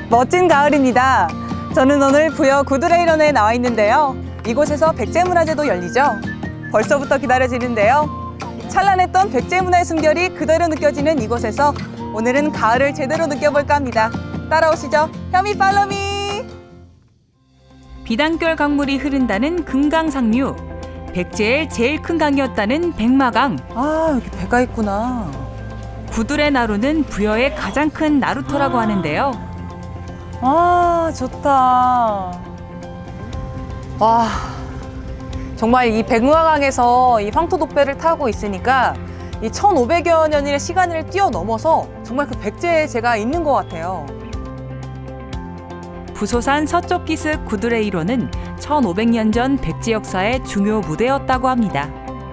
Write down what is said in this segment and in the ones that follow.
멋진 가을입니다. 저는 오늘 부여 구두레이런에 나와 있는데요. 이곳에서 백제문화제도 열리죠. 벌써부터 기다려지는데요. 찬란했던 백제문화의 숨결이 그대로 느껴지는 이곳에서 오늘은 가을을 제대로 느껴볼까 합니다. 따라오시죠. 현미 팔로미! 비단결 강물이 흐른다는 금강상류. 백제의 제일 큰 강이었다는 백마강. 아, 여기 배가 있구나. 구두레 나루는 부여의 가장 큰 나루터라고 하는데요. 아, 좋다. 와, 정말 이 백마강에서 이 황토독배를 타고 있으니까 이 1500여 년의 시간을 뛰어넘어서 정말 그 백제에 제가 있는 것 같아요. 부소산 서쪽 기슭 구두레 1호는 1500년 전 백제 역사의 중요 무대였다고 합니다.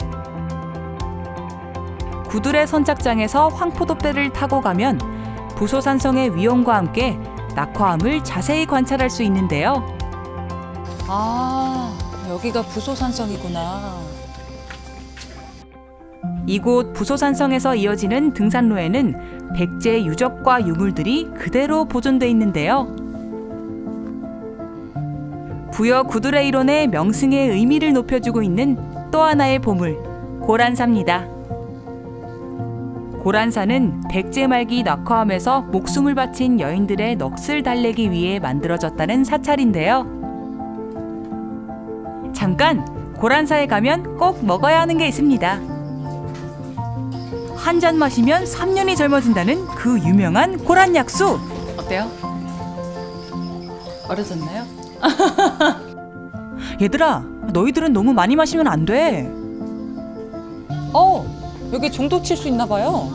구두레 선착장에서 황포도배를 타고 가면 부소산성의 위엄과 함께 낙화암을 자세히 관찰할 수 있는데요. 아, 여기가 부소산성이구나. 이곳 부소산성에서 이어지는 등산로에는 백제 유적과 유물들이 그대로 보존돼 있는데요. 부여 구두레 1호의 명승의 의미를 높여주고 있는 또 하나의 보물, 고란사입니다. 고란사는 백제 말기 낙화암에서 목숨을 바친 여인들의 넋을 달래기 위해 만들어졌다는 사찰인데요. 잠깐! 고란사에 가면 꼭 먹어야 하는 게 있습니다. 한 잔 마시면 3년이 젊어진다는 그 유명한 고란약수! 어때요? 어려졌나요? 얘들아, 너희들은 너무 많이 마시면 안 돼. 여기 종도 칠 수 있나 봐요.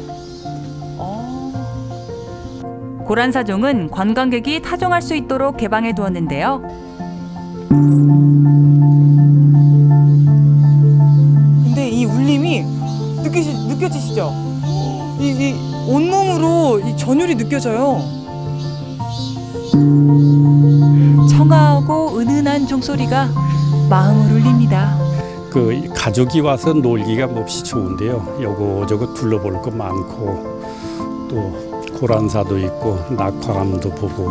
고란사종은 관광객이 타종할 수 있도록 개방해 두었는데요. 근데 이 울림이 느껴지시죠? 이 온몸으로 이 전율이 느껴져요. 청아하고 은은한 종소리가 마음을 울립니다. 그 가족이 와서 놀기가 몹시 좋은데요. 요거저거 둘러볼 거 많고 또 고란사도 있고 낙화암도 보고.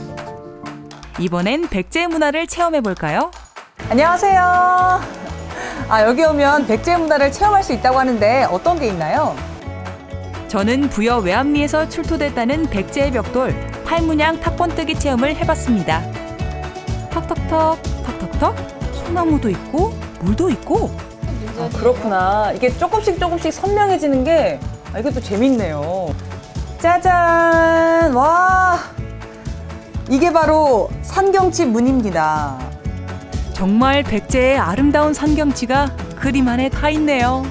이번엔 백제 문화를 체험해 볼까요? 안녕하세요. 여기 오면 백제 문화를 체험할 수 있다고 하는데 어떤 게 있나요? 저는 부여 외암리에서 출토됐다는 백제의 벽돌 팔문양 탑번뜨기 체험을 해봤습니다. 턱턱턱 턱턱턱 소나무도 있고 물도 있고. 그렇구나. 이게 조금씩 선명해지는 게 이게 또 재밌네요. 짜잔! 와, 이게 바로 산경치 문입니다. 정말 백제의 아름다운 산경치가 그림 안에 다 있네요.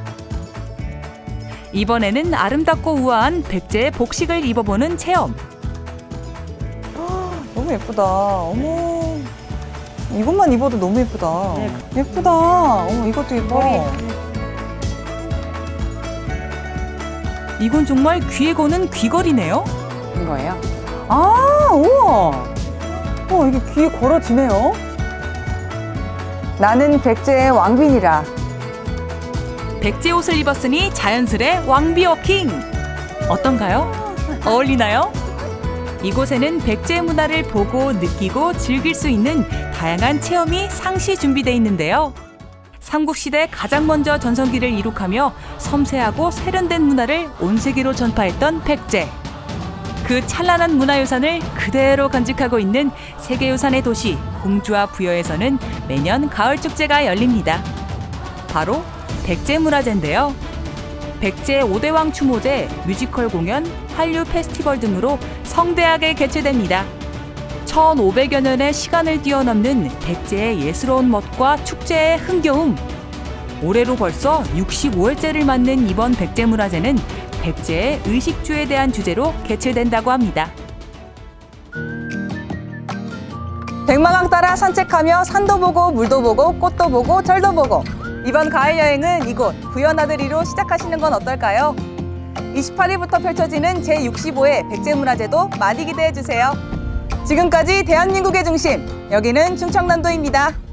이번에는 아름답고 우아한 백제의 복식을 입어보는 체험. 너무 예쁘다. 어머, 이것만 입어도 너무 예쁘다. 네. 예쁘다. 어머, 이것도 예뻐. 이건 정말 귀에 거는 귀걸이네요. 이거예요? 우와. 이게 귀에 걸어지네요. 나는 백제의 왕빈이라. 백제 옷을 입었으니 자연스레 왕비 워킹. 어떤가요? 어울리나요? 이곳에는 백제 문화를 보고 느끼고 즐길 수 있는 다양한 체험이 상시 준비되어 있는데요. 삼국시대 가장 먼저 전성기를 이룩하며 섬세하고 세련된 문화를 온 세계로 전파했던 백제. 그 찬란한 문화유산을 그대로 간직하고 있는 세계유산의 도시 공주와 부여에서는 매년 가을축제가 열립니다. 바로 백제문화제인데요. 백제 5대왕 추모제, 뮤지컬 공연, 한류 페스티벌 등으로 성대하게 개최됩니다. 1500여 년의 시간을 뛰어넘는 백제의 예스러운 멋과 축제의 흥겨움. 올해로 벌써 65회째를 맞는 이번 백제문화제는 백제의 의식주에 대한 주제로 개최된다고 합니다. 백마강 따라 산책하며 산도 보고 물도 보고 꽃도 보고 절도 보고 이번 가을 여행은 이곳 부여나들이로 시작하시는 건 어떨까요? 28일부터 펼쳐지는 제65회 백제문화제도 많이 기대해주세요. 지금까지 대한민국의 중심, 여기는 충청남도입니다.